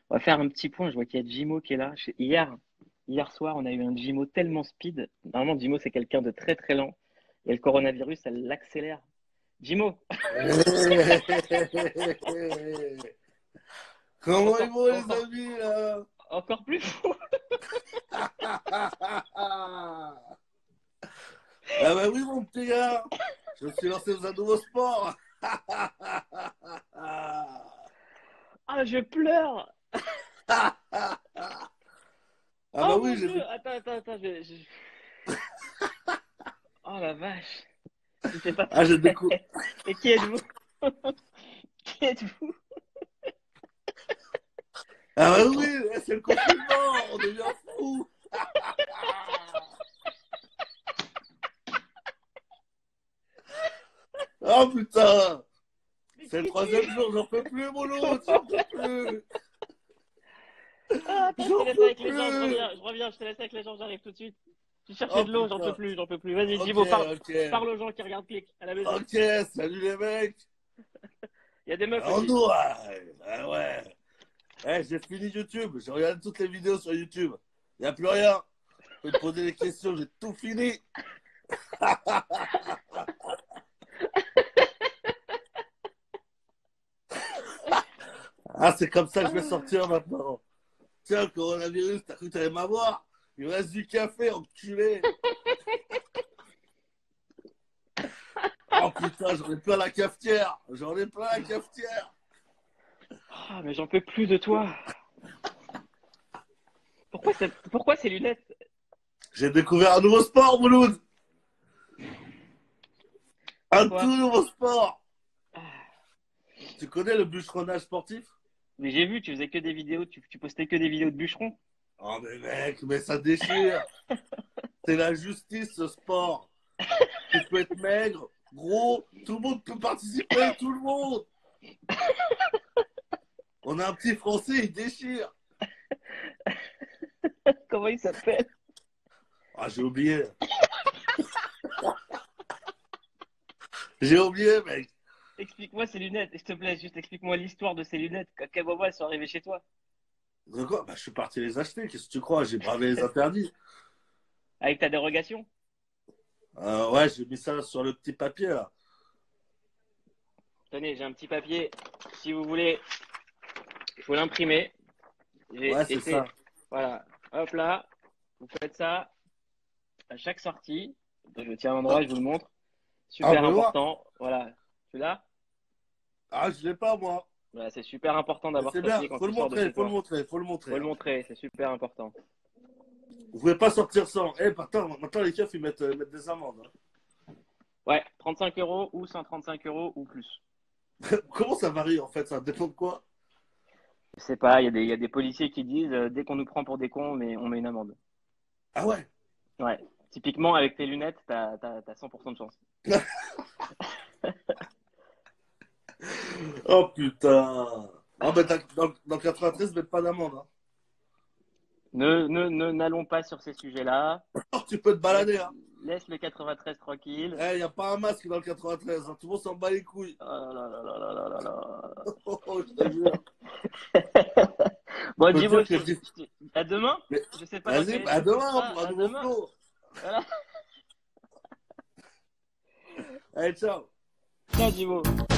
On va faire un petit point. Je vois qu'il y a Jimo qui est là. Hier soir, on a eu un Jimo tellement speed. Normalement, Jimo, c'est quelqu'un de très très lent. Et le coronavirus, ça l'accélère. Jimo, Comment ils encore, vont les encore, amis là? encore plus fou. Ah bah oui mon petit gars, je me suis lancé dans un nouveau sport. Ah, je pleure. Ah bah Oh oui, mon j'ai Dieu. des... Attends. Oh la vache. Il fait pas Ah, j'ai des très. coups. Et qui êtes-vous? Qui êtes-vous? Ah bah C'est oui, trop. c'est le confinement, on devient fou. Oh putain, Mais c'est le qui troisième es-tu? jour, j'en peux plus mon loup, Comment? j'en peux plus. Ah, attends, je te J'en laisse peux avec les gens, plus. je reviens, je te laisse avec les gens, j'arrive tout de suite. Je vais chercher Oh de l'eau, putain. j'en peux plus. Vas-y, Ok, Jimo, ok. parle aux gens qui regardent Click à la maison. Ok, salut les mecs. Il y a des meufs On aussi. nous, ah ouais. Eh, j'ai fini YouTube, j'ai regardé toutes les vidéos sur YouTube. Il n'y a plus rien. Tu peux me poser des questions, j'ai tout fini. Ah, c'est comme ça que je vais Ah, sortir maintenant. Tiens, le coronavirus, t'as cru que t'allais m'avoir? Il me reste du café, enculé. Oh putain, j'en ai plein la cafetière. J'en ai plein la cafetière. ah, mais j'en peux plus de toi. Pourquoi ces lunettes? J'ai découvert un nouveau sport, Mouloud. C'est Un quoi? tout nouveau sport. Ah, Tu connais le bûcheronnage sportif? mais j'ai vu, tu faisais que des vidéos, tu postais que des vidéos de bûcherons. Oh mais mec, mais ça déchire. C'est la justice, ce sport. Tu peux être maigre, gros, tout le monde peut participer, tout le monde. On a un petit français, il déchire. Comment il s'appelle? Ah, j'ai oublié. J'ai oublié, mec. Explique-moi ces lunettes, s'il te plaît, juste explique-moi l'histoire de ces lunettes. À quel moment elles sont arrivées chez toi? De quoi? Bah, je suis parti les acheter. Qu'est-ce que tu crois? J'ai bravé les interdits. Avec ta dérogation? Ouais, j'ai mis ça sur le petit papier, là. Tenez, j'ai un petit papier. Si vous voulez, il faut l'imprimer. Ouais, Et c'est c'est, ça. voilà, hop là, vous faites ça à chaque sortie. Je tiens un endroit, Ah, je vous le montre. ah, Super ben moi. important. Voilà, tu l'as? Ah, je l'ai pas, moi. Voilà, c'est super important Mais d'avoir ce c'est bien. papier quand Faut tu le sors de montrer, chez faut le toi. montrer, faut le Faut montrer, le hein. montrer, c'est super important. Vous pouvez pas sortir sans. Eh, attends, maintenant, les keufs, ils mettent des amendes, Ouais, 35 euros ou 135 euros ou plus. hein. Comment ça varie, en fait? Ça dépend de quoi? Je sais pas, il y a des policiers qui disent dès qu'on nous prend pour des cons, on met une amende. Ah ouais? Ouais, typiquement avec tes lunettes, t'as 100% de chance. Oh putain. Oh, ben, dans 93, mettent pas d'amende, hein. N'allons pas sur ces sujets-là. Oh, tu peux te Laisse, balader, hein. laisse le 93 tranquille. Eh, y a pas un masque dans le 93, hein. Tout le monde s'en bat les couilles. Oh là là là là là là là. Oh, je te jure. Je Bon, peux te Djibo, dire que je dis. à demain. Mais, Je sais pas dans vas-y, quel à état tu demain seras. pour un À nouveau demain. flow. Voilà. Allez, ciao. Ciao, Djibo.